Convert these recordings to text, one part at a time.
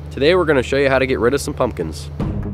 Today we're going to show you how to get rid of some pumpkins.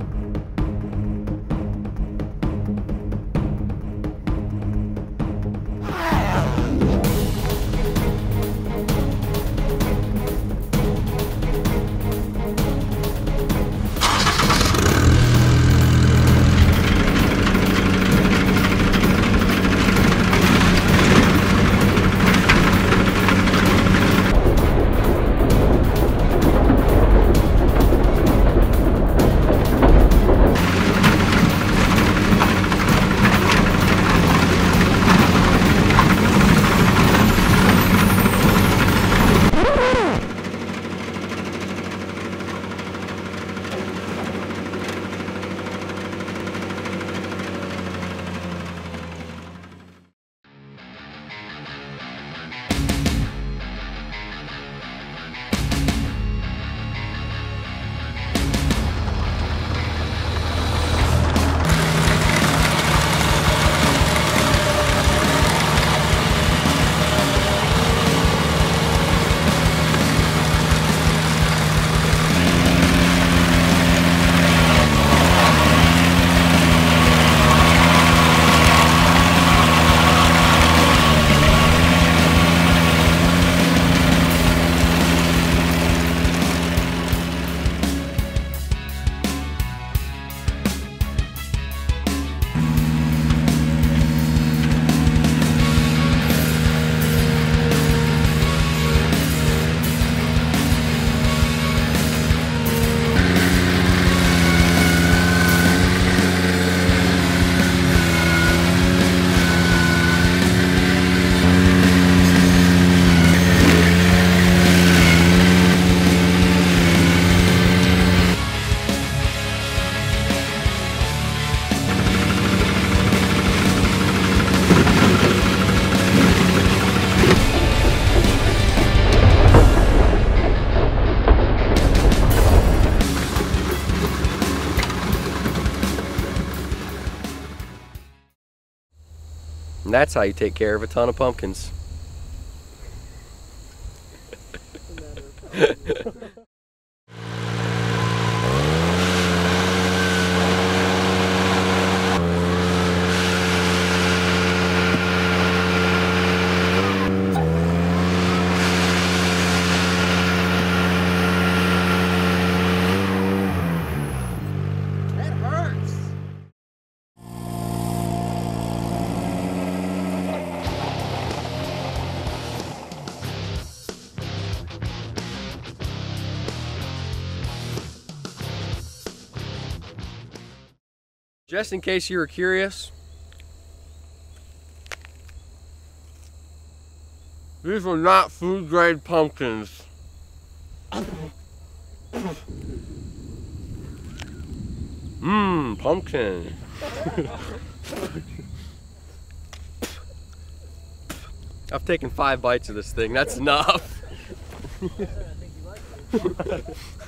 And that's how you take care of a ton of pumpkins. Just in case you were curious, these are not food grade pumpkins. Pumpkin. I've taken 5 bites of this thing, that's enough.